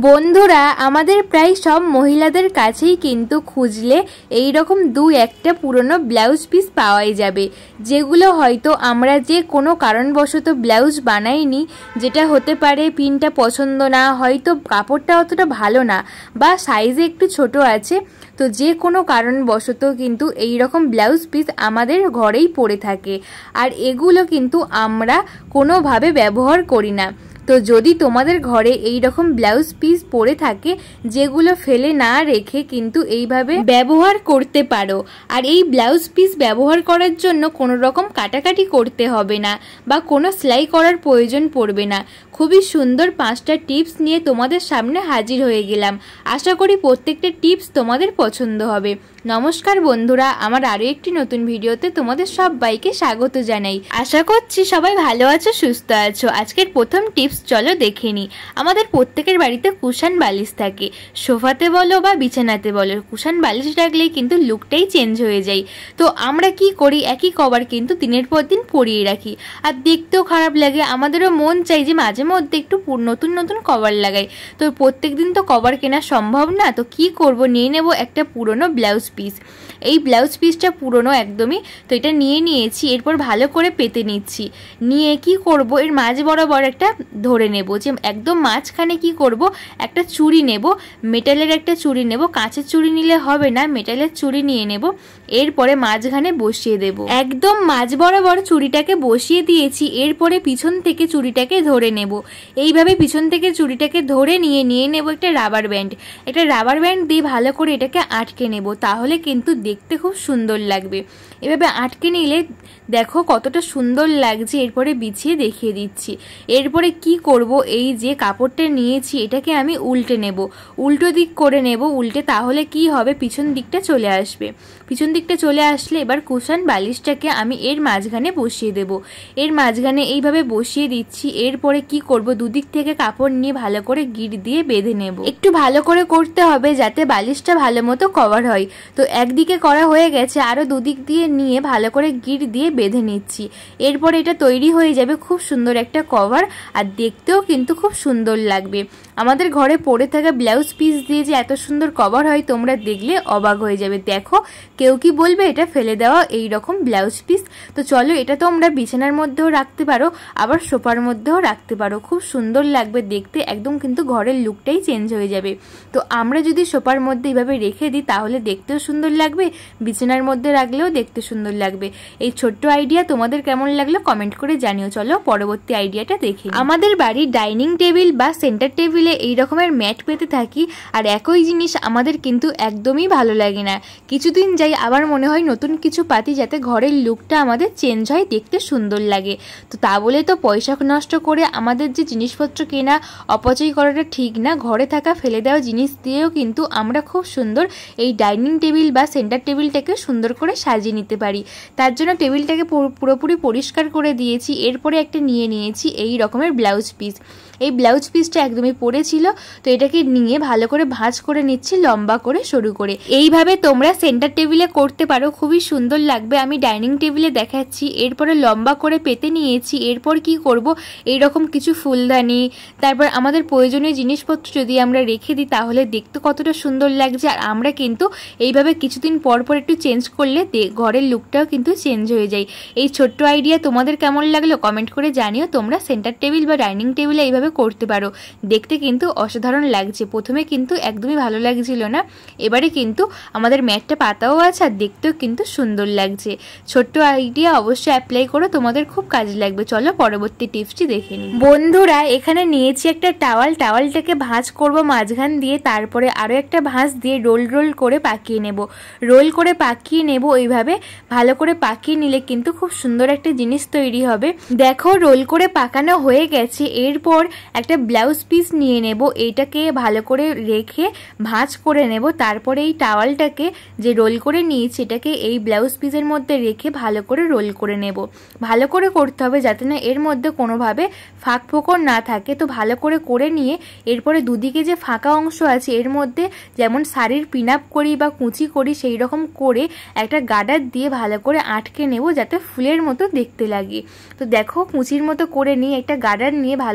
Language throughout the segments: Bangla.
বন্ধুরা আমাদের প্রায় সব মহিলাদের কাছেই কিন্তু খুঁজলে এই রকম দু একটা পুরনো ব্লাউজ পিস পাওয়াই যাবে, যেগুলো হয়তো আমরা যে কোনো কারণবশত ব্লাউজ বানাইনি, যেটা হতে পারে পিনটা পছন্দ না, হয়তো কাপড়টা অতটা ভালো না, বা সাইজে একটু ছোট আছে। তো যে কোনো কারণবশত কিন্তু এই রকম ব্লাউজ পিস আমাদের ঘরেই পড়ে থাকে, আর এগুলো কিন্তু আমরা কোনোভাবে ব্যবহার করি না। তো যদি তোমাদের ঘরে এই রকম ব্লাউজ পিস পরে থাকে, যেগুলো ফেলে না রেখে কিন্তু এইভাবে ব্যবহার করতে পারো। আর এই ব্লাউজ পিস ব্যবহার করার জন্য কোনো রকম কাটাকাটি করতে হবে না বা কোনো সেলাই করার প্রয়োজন পড়বে না। খুবই সুন্দর 5টা টিপস নিয়ে তোমাদের সামনে হাজির হয়ে গেলাম। আশা করি প্রত্যেকটা টিপস তোমাদের পছন্দ হবে। নমস্কার বন্ধুরা, আমার আরও একটি নতুন ভিডিওতে তোমাদের সবাইকে স্বাগত জানাই। আশা করছি সবাই ভালো আছো, সুস্থ আছো। আজকের প্রথম টিপস চলো দেখে নিই। আমাদের প্রত্যেকের বাড়িতে কুশন বালিশ থাকে, সোফাতে বলো বা বিছানাতে বলো, কুশন বালিশ রাখলেই কিন্তু লুকটাই চেঞ্জ হয়ে যায়। তো আমরা কি করি, একই কভার কিন্তু দিনের পর দিন পরিয়ে রাখি, আর দেখতেও খারাপ লাগে। আমাদেরও মন চাই যে মাঝে মধ্যে একটু নতুন নতুন কভার লাগাই। তো প্রত্যেক দিন তো কভার কেনা সম্ভব না, তো কি করব, নিয়ে নেব একটা পুরনো ব্লাউজ পিস। এই ব্লাউজ পিসটা পুরনো একদমই, তো এটা নিয়ে নিয়েছি। এরপর ভালো করে পেতে নিচ্ছি। নিয়ে কি করব, এর মাঝ বরাবর একটা ধরে নেব, যে একদম মাঝখানে কি করব, একটা চুড়ি নেব, মেটালের একটা চুড়ি নেব। কাঁচের চুড়ি নিলে হবে না, মেটালের চুড়ি নিয়ে নেব। এরপরে মাঝখানে বসিয়ে দেব, একদম মাঝ বরাবর চুড়িটাকে বসিয়ে দিয়েছি। এরপরে পিছন থেকে চুড়িটাকে ধরে নেব। এইভাবে পিছন থেকে চুড়িটাকে ধরে নিয়ে নেব একটা রাবার ব্যান্ড। একটা রাবার ব্যান্ড দিয়ে ভালো করে এটাকে আটকে নেব, তাহলে কিন্তু দেখতে খুব সুন্দর লাগবে। এভাবে আটকে নিলে দেখো কতটা সুন্দর লাগছে। এরপরে বিছিয়ে দেখিয়ে দিচ্ছি। এরপরে কি করব, এই যে কাপড়টা নিয়েছি এটাকে আমি উল্টে নেব, উল্টো দিক করে নেব উল্টে। তাহলে কি হবে, পিছন দিকটা চলে আসবে। পিছন দিকটা চলে আসলে এবার কুশন বালিশটাকে আমি এর মাঝখানে বসিয়ে দেব। এর মাঝখানে এইভাবে বসিয়ে দিচ্ছি। এরপরে কি করব, দুদিক থেকে কাপড় নিয়ে ভালো করে গিট দিয়ে বেঁধে নেব। একটু ভালো করে করতে হবে যাতে বালিশটা ভালো মতো কভার হয়। তো একদিকে করা হয়ে গেছে, আরও দুদিক দিয়ে নিয়ে ভালো করে গিট দিয়ে বেঁধে নিচ্ছি। এরপরে এটা তৈরি হয়ে যাবে খুব সুন্দর একটা কভার, আর দেখতেও কিন্তু খুব সুন্দর লাগবে। আমাদের ঘরে পড়ে থাকা ব্লাউজ পিস দিয়ে যে এত সুন্দর কভার হয়, তোমরা দেখলে অবাক হয়ে যাবে। দেখো, কেউ কি বলবে এটা ফেলে দেওয়া এই রকম ব্লাউজ পিস। তো চলো, এটা তোমরা বিছানার মধ্যেও রাখতে পারো, আবার সোফার মধ্যেও রাখতে পারো। খুব সুন্দর লাগবে দেখতে, একদম কিন্তু ঘরের লুকটাই চেঞ্জ হয়ে যাবে। তো আমরা যদি সোফার মধ্যে এইভাবে রেখে দিই তাহলে দেখতেও সুন্দর লাগবে, বিছানার মধ্যে রাখলেও দেখতে সুন্দর লাগবে। এই ছোট্ট আইডিয়া তোমাদের কেমন লাগলো কমেন্ট করে জানিও। চলো পরবর্তী আইডিয়াটা দেখি। আমাদের বাড়ির ডাইনিং টেবিল বা সেন্টার টেবিলে এই রকমের ম্যাট পেতে থাকি, আর একই জিনিস আমাদের কিন্তু একদমই ভালো লাগে না। কিছুদিন যাই আবার মনে হয় নতুন কিছু পাতি, যাতে ঘরের লুকটা আমাদের চেঞ্জ হয়, দেখতে সুন্দর লাগে। তো তা বলে তো পয়সা নষ্ট করে আমাদের যে জিনিসপত্র কেনা অপচয় করাটা ঠিক না। ঘরে থাকা ফেলে দেওয়া জিনিস দিয়েও কিন্তু আমরা খুব সুন্দর এই ডাইনিং টেবিল বা সেন্টার টেবিলটাকে সুন্দর করে সাজিয়ে নিতে পারি। তার জন্য টেবিলটাকে পুরোপুরি পরিষ্কার করে দিয়েছি। এরপরে একটা নিয়ে নিয়েছি এই রকমের ব্লাউজ পিস। এই ব্লাউজ পিসটা একদমই পড়েছিল, তো এটাকে নিয়ে ভালো করে ভাঁজ করে নিচ্ছি, লম্বা করে সরু করে। এইভাবে তোমরা সেন্টার টেবিলে করতে পারো, খুবই সুন্দর লাগবে। আমি ডাইনিং টেবিলে দেখাচ্ছি। এরপরে লম্বা করে পেতে নিয়েছি। এরপর কি করব, এইরকম কিছু ফুলদানি, তারপর আমাদের প্রয়োজনীয় জিনিসপত্র যদি আমরা রেখে দিই তাহলে দেখতে কতটা সুন্দর লাগছে। আর আমরা কিন্তু এইভাবে কিছুদিন পর পর একটু চেঞ্জ করলে ঘরের লুকটাও কিন্তু চেঞ্জ হয়ে যায়। এই ছোট্ট আইডিয়া তোমাদের কেমন লাগলো কমেন্ট করে জানিও। তোমরা সেন্টার টেবিল বা ডাইনিং টেবিলে এইভাবে করতে পারো, দেখতে কিন্তু অসাধারণ লাগছে। প্রথমে কিন্তু একদমই ভালো লাগছিল না, এবারে কিন্তু আমাদের ম্যাটটা পাতাও আছে আর দেখতেও কিন্তু সুন্দর লাগছে। ছোট্ট আইডিয়া অবশ্যই অ্যাপ্লাই করো, তোমাদের খুব কাজে লাগবে। চলো পরবর্তী টিপসটি দেখে নিই। বন্ধুরা, এখানে নিয়েছি একটা টাওয়াল। টাওয়ালটাকে ভাঁজ করব মাঝখান দিয়ে, তারপরে আরও একটা ভাঁজ দিয়ে রোল করে পাকিয়ে নেব। রোল করে পাকিয়ে নেব, এইভাবে ভালো করে পাকিয়ে নিলে কিন্তু খুব সুন্দর একটা জিনিস তৈরি হবে। দেখো, রোল করে পাকানো হয়ে গেছে। এরপর একটা ব্লাউজ পিস নিয়ে নেব, এইটাকে ভালো করে রেখে ভাঁজ করে নেব। তারপরে এই টাওয়ালটাকে যে রোল করে নিয়েছি এটাকে এই ব্লাউজ পিসের মধ্যে রেখে ভালো করে রোল করে নেব। ভালো করে করতে হবে যাতে না এর মধ্যে কোনোভাবে ফাঁক ফোকর না থাকে। তো ভালো করে নিয়ে এরপরে দুদিকে যে ফাঁকা অংশ আছে এর মধ্যে যেমন শাড়ির পিন আপ করি বা কুচি করি সেই রকম করে একটা গার্ডার দিয়ে ভালো করে আটকে নেব, যাতে ফুলের মতো দেখতে লাগে। তো দেখো, কুচির মতো করে নিয়ে একটা গার্ডার নিয়ে ভালো করে আটকে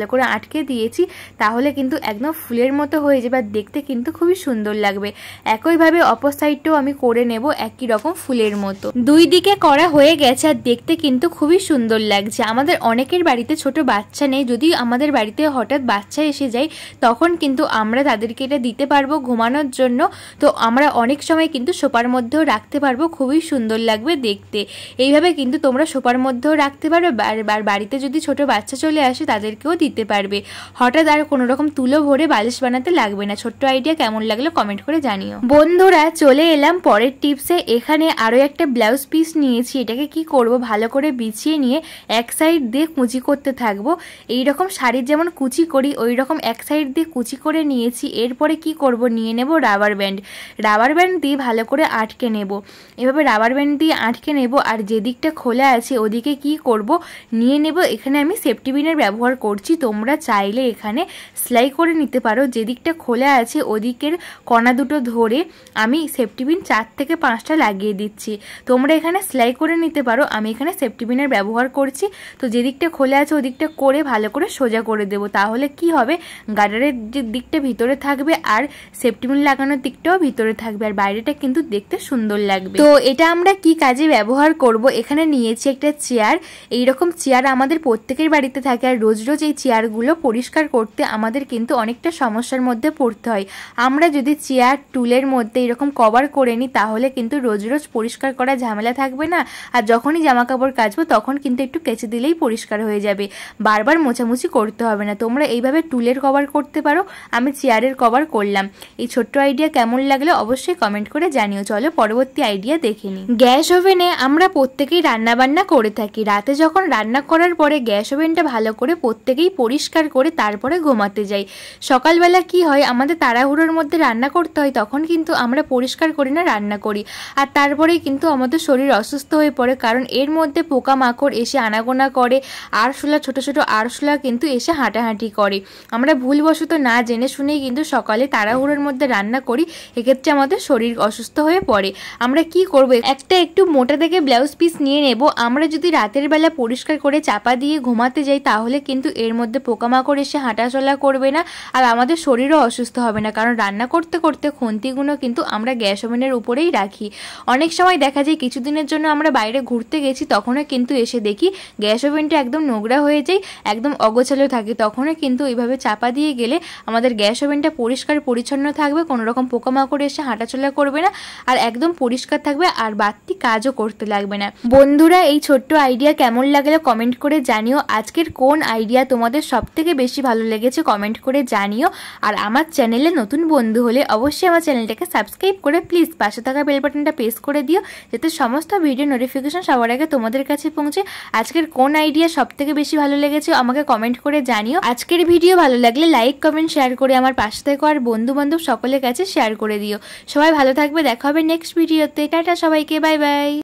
আটকে দিয়েছি তাহলে কিন্তু একদম ফুলের মতো হয়ে যাবে আর দেখতে কিন্তু খুবই সুন্দর লাগবে। একইভাবে অপর সাইডটাও আমি করে নেব একই রকম ফুলের মতো। দুই দিকে করা হয়ে গেছে আর দেখতে কিন্তু খুবই সুন্দর লাগছে। আমাদের অনেকের বাড়িতে ছোট বাচ্চা নেই, যদি আমাদের বাড়িতে হঠাৎ বাচ্চা এসে যায় তখন কিন্তু আমরা তাদেরকে এটা দিতে পারবো ঘুমানোর জন্য। তো আমরা অনেক সময় কিন্তু সোফার মধ্যেও রাখতে পারবো, খুবই সুন্দর লাগবে দেখতে। এইভাবে কিন্তু তোমরা সোফার মধ্যেও রাখতে পারবে, আর বাড়িতে যদি ছোট বাচ্চা চলে আসে তাদেরকেও দিতে পারবে। হঠাৎ আর কোনো রকম তুলো ভরে বালিশ বানাতে লাগবে না। ছোট্ট আইডিয়া কেমন লাগলো কমেন্ট করে জানিও। বন্ধুরা চলে এলাম পরের টিপসে। এখানে আরও একটা ব্লাউজ পিস নিয়েছি। এটাকে কি করব, ভালো করে বিছিয়ে নিয়ে এক সাইড দিয়ে কুচি করতে থাকবো। এইরকম শাড়ির যেমন কুচি করি ওই রকম এক সাইড দিয়ে কুচি করে নিয়েছি। এরপরে কি করব, নিয়ে নেব রাবার ব্যান্ড। রাবার ব্যান্ড দিয়ে ভালো করে আটকে নেব। এভাবে রাবার ব্যান্ড দিয়ে আটকে নেব। আর যেদিকটা খোলা আছে ওদিকে কি করব, নিয়ে নেব। এখানে আমি সেফটি পিনের ব্যবহার করছি, তোমরা চাইলে এখানে সেলাই করে নিতে পারো। যেদিকটা খোলা আছে ওদিকের কণা দুটো ধরে আমি সেফটি পিন 4 থেকে 5টা লাগিয়ে দিচ্ছি। তোমরা এখানে সেলাই করে নিতে পারো, আমি এখানে সেফটি পিনের ব্যবহার করছি। তো যেদিকটা খোলা আছে ওদিকটা করে ভালো করে সোজা করে দেব। তাহলে কি হবে, গার্ডারের যে দিকটা ভিতরে থাকবে আর সেফটি পিন লাগানোর দিকটাও ভিতরে থাকবে, আর বাইরেটা কিন্তু দেখতে সুন্দর লাগবে। তো এটা আমরা কি কাজে ব্যবহার করব, এখানে নিয়েছি একটা চেয়ার। এইরকম চেয়ার আমাদের প্রত্যেকের বাড়িতে থাকে, আর রোজ রোজ এই চেয়ারগুলো পরিষ্কার করতে আমাদের কিন্তু অনেকটা সমস্যার মধ্যে পড়তে হয়। আমরা যদি চেয়ার টুলের মধ্যে এরকম কভার করে নিই তাহলে কিন্তু রোজ রোজ পরিষ্কার করা ঝামেলা থাকবে না। আর যখনই জামা কাপড় কাচবো তখন কিন্তু একটু কেচে দিলেই পরিষ্কার হয়ে যাবে, বারবার মোছামুছি করতে হবে না। তোমরা এইভাবে টুলের কভার করতে পারো, আমি চেয়ারের কভার করলাম। এই ছোট্ট আইডিয়া কেমন লাগলো অবশ্যই কমেন্ট করে জানিও। চলো পরবর্তী আইডিয়া দেখে নিই। গ্যাস ওভেনে আমরা প্রত্যেকেই রান্না বান্না করে থাকি। রাতে যখন রান্না করার পরে গ্যাস ওভেনটা ভালো করে প্রত্যেকেই পরিষ্কার করে তারপরে ঘুমাতে যাই। সকালবেলা কি হয়, আমাদের তাড়াহুড়োর মধ্যে রান্না করতে হয়, তখন কিন্তু আমরা পরিষ্কার করি না, রান্না করি। আর তারপরেই কিন্তু আমাদের শরীর অসুস্থ হয়ে পড়ে, কারণ এর মধ্যে পোকামাকড় এসে আনাগোনা করে, আরশোলা ছোট ছোট আরশোলা কিন্তু এসে হাঁটাহাঁটি করে। আমরা ভুলবশত না জেনে শুনেই কিন্তু সকালে তাড়াহুড়োর মধ্যে রান্না করি, এক্ষেত্রে আমাদের শরীর অসুস্থ হয়ে পড়ে। আমরা কি করব, একটা একটু মোটা থেকে ব্লাউজ পিস নিয়ে নেব। আমরা যদি রাতের বেলা পরিষ্কার করে চাপা দিয়ে ঘুমাতে যাই তাহলে কিন্তু এর মধ্যে পোকামাকড় এসে হাঁটাচলা করবে না, আর আমাদের শরীরও অসুস্থ হবে না। কারণ রান্না করতে করতে খুন্তিগুলো কিন্তু আমরা গ্যাস ওভেনের উপরেই রাখি। অনেক সময় দেখা যায় কিছুদিনের জন্য আমরা বাইরে ঘুরতে গেছি, তখনও কিন্তু এসে দেখি গ্যাস ওভেনটা একদম নোংরা হয়ে যায়, একদম অগোছালো থাকে। তখনও কিন্তু এইভাবে চাপা দিয়ে গেলে আমাদের গ্যাস ওভেনটা পরিষ্কার পরিচ্ছন্ন থাকবে, কোনো রকম পোকামাকড় এসে হাঁটাচলা করবে না, আর একদম পরিষ্কার থাকবে, আর বাড়তি কাজও করতে লাগবে না। বন্ধুরা এই ছোট্ট আইডিয়া কেমন লাগলো কমেন্ট করে জানিও। আজকের কোন আইডিয়া তোমাদের সব থেকে বেশি ভালো লেগেছে কমেন্ট করে জানিও। আর আমার চ্যানেলে নতুন বন্ধু হলে অবশ্যই আমার চ্যানেলটাকে সাবস্ক্রাইব করে প্লিজ পাশে থাকা বেল বাটনটা প্রেস করে দিও, যাতে সমস্ত ভিডিও নোটিফিকেশন সবার আগে তোমাদের কাছে পৌঁছে। আজকের কোন আইডিয়া সব থেকে বেশি ভালো লেগেছে আমাকে কমেন্ট করে জানিও। আজকের ভিডিও ভালো লাগলে লাইক কমেন্ট শেয়ার করে আমার পাশে থেকে আর বন্ধু বান্ধব সকলের কাছে শেয়ার করে দিও। সবাই ভালো থাকবে, দেখা হবে নেক্সট ভিডিওতে। টাটা সবাইকে, বাই বাই।